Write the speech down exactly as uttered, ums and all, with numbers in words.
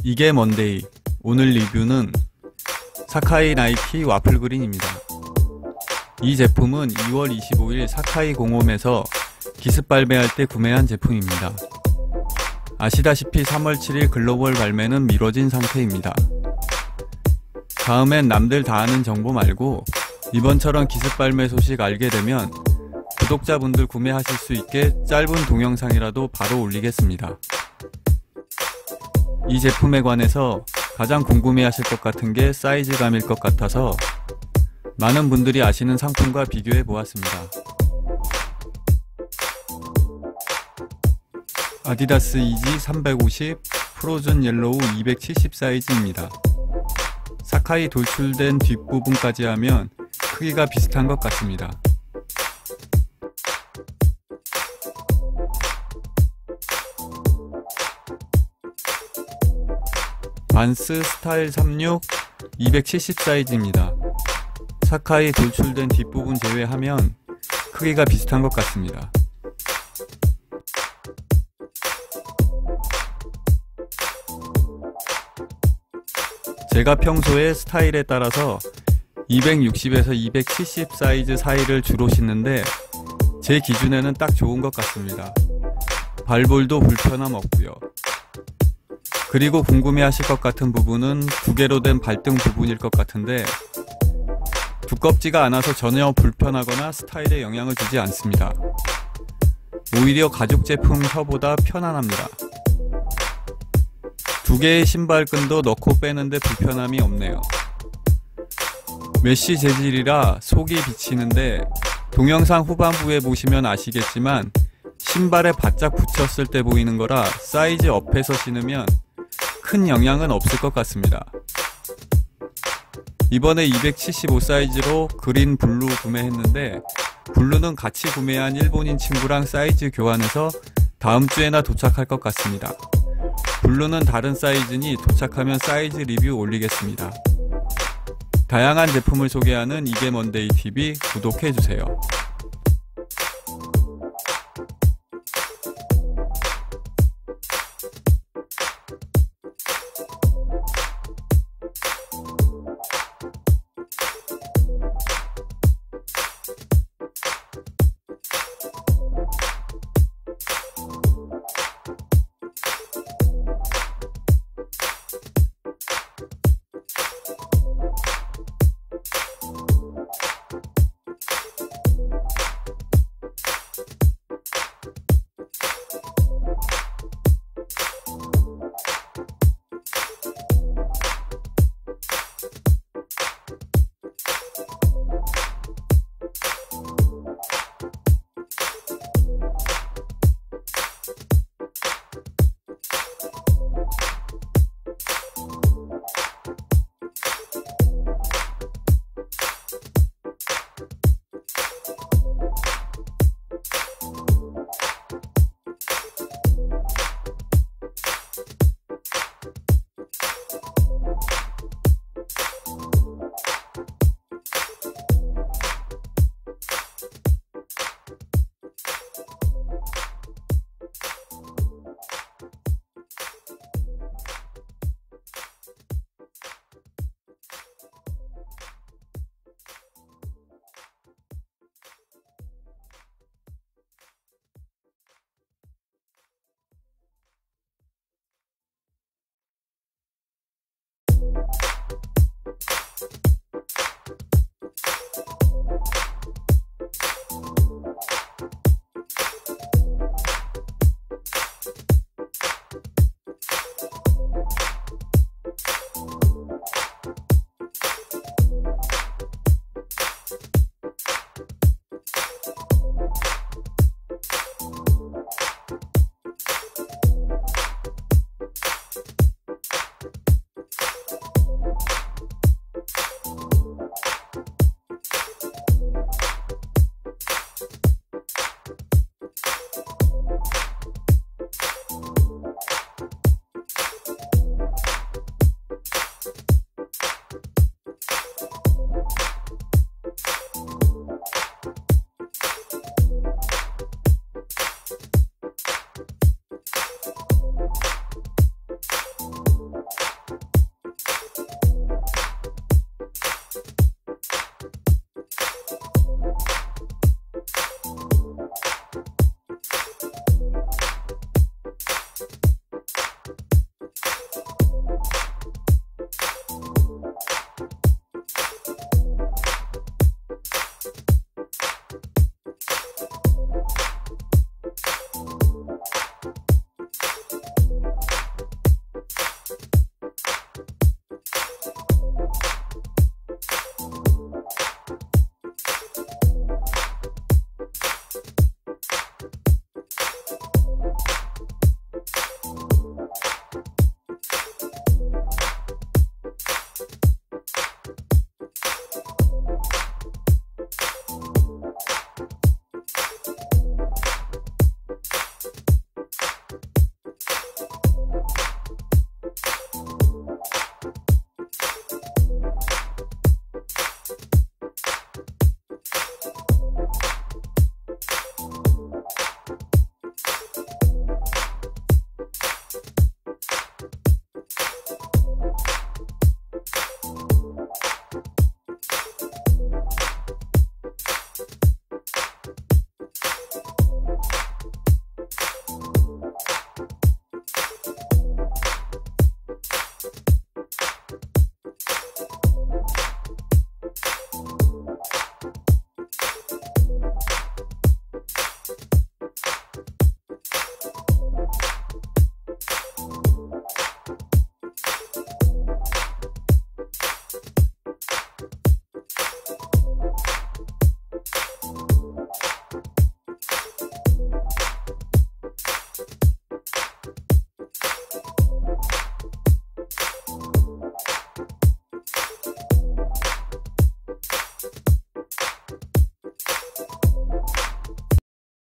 이게 먼데이. 오늘 리뷰는 사카이 나이키 와플 그린입니다. 이 제품은 이월 이십오일 사카이 공홈에서 기습 발매할 때 구매한 제품입니다. 아시다시피 삼월 칠일 글로벌 발매는 미뤄진 상태입니다. 다음엔 남들 다 아는 정보 말고 이번처럼 기습 발매 소식 알게 되면 구독자분들 구매하실 수 있게 짧은 동영상이라도 바로 올리겠습니다. 이 제품에 관해서 가장 궁금해하실 것 같은 게 사이즈감일 것 같아서 많은 분들이 아시는 상품과 비교해 보았습니다. 아디다스 이지 삼백오십 프로즌 옐로우 이백칠십 사이즈입니다. 사카이 돌출된 뒷부분까지 하면 크기가 비슷한 것 같습니다. 반스 스타일 삼십육 이백칠십 사이즈입니다. 사카이 돌출된 뒷부분 제외하면 크기가 비슷한 것 같습니다. 제가 평소에 스타일에 따라서 이백육십에서 이백칠십 사이즈 사이를 주로 신는데 제 기준에는 딱 좋은 것 같습니다. 발볼도 불편함 없고요. 그리고 궁금해하실 것 같은 부분은 두 개로 된 발등 부분일 것 같은데 두껍지가 않아서 전혀 불편하거나 스타일에 영향을 주지 않습니다. 오히려 가죽 제품 혀보다 편안합니다. 두 개의 신발끈도 넣고 빼는데 불편함이 없네요. 메쉬 재질이라 속이 비치는데 동영상 후반부에 보시면 아시겠지만 신발에 바짝 붙였을 때 보이는 거라 사이즈 업해서 신으면 큰 영향은 없을 것 같습니다. 이번에 이백칠십오 사이즈로 그린 블루 구매했는데 블루는 같이 구매한 일본인 친구랑 사이즈 교환해서 다음 주에나 도착할 것 같습니다. 블루는 다른 사이즈니 도착하면 사이즈 리뷰 올리겠습니다. 다양한 제품을 소개하는 이게 먼데이 티비 구독해주세요.